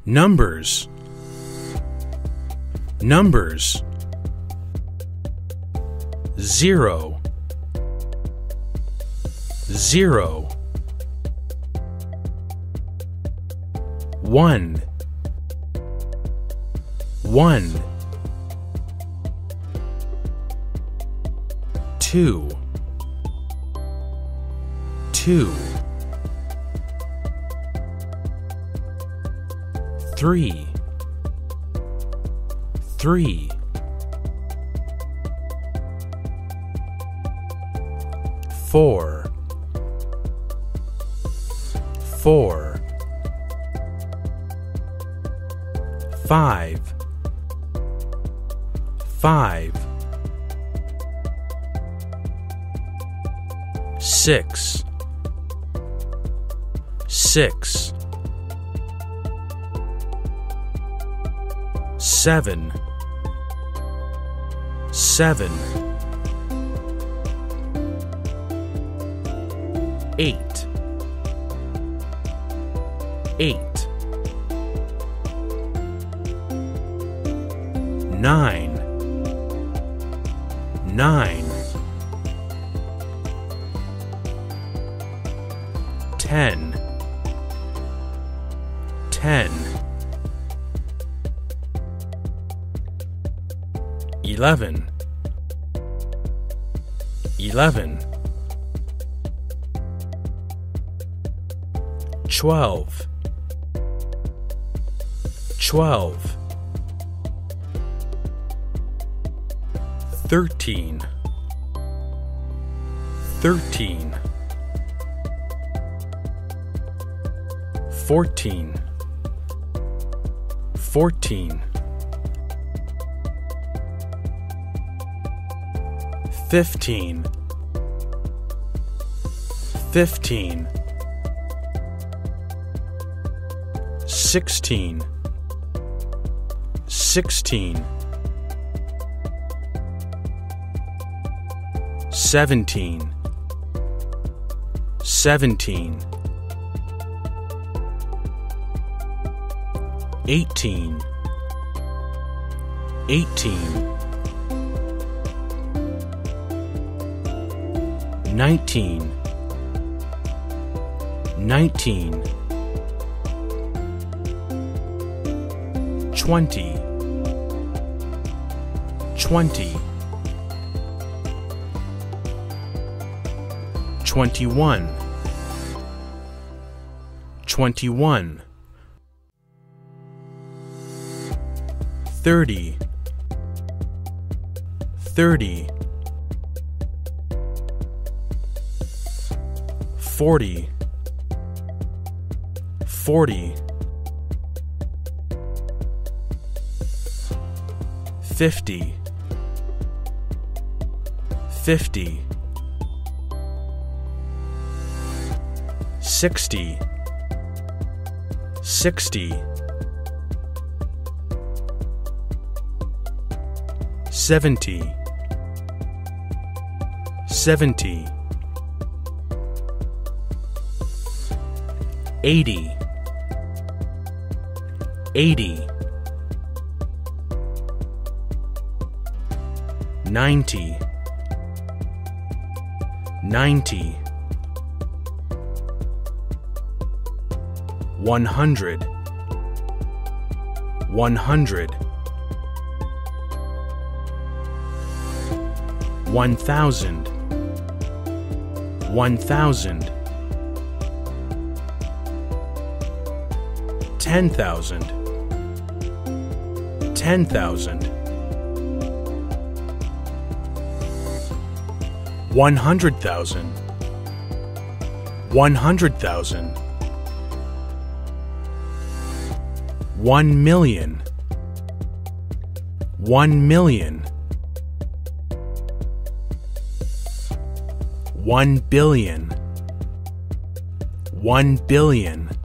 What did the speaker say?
Numbers. Numbers. 0, 0. 1, 1. 2, 2. 3, 3. 4, 4. 5, 5. 6, 6. 7, 7. 8, 8. 9, 9. 10, 10. 11, 11. 12, 12. 13, 13. 14, 14. 15, 15. 16, 16. 17, 17. 18, 18. 19, 19. 20, 20. 21, 21. 30, 30. 40, 40. 50, 50. 60, 60. 70, 70. 80, 80. 90, 90. 100, 100. 1,000, 1,000. 10,000, 10,000. 100,000, 100,000. 1 million, 1 million. 1 billion, 1 billion.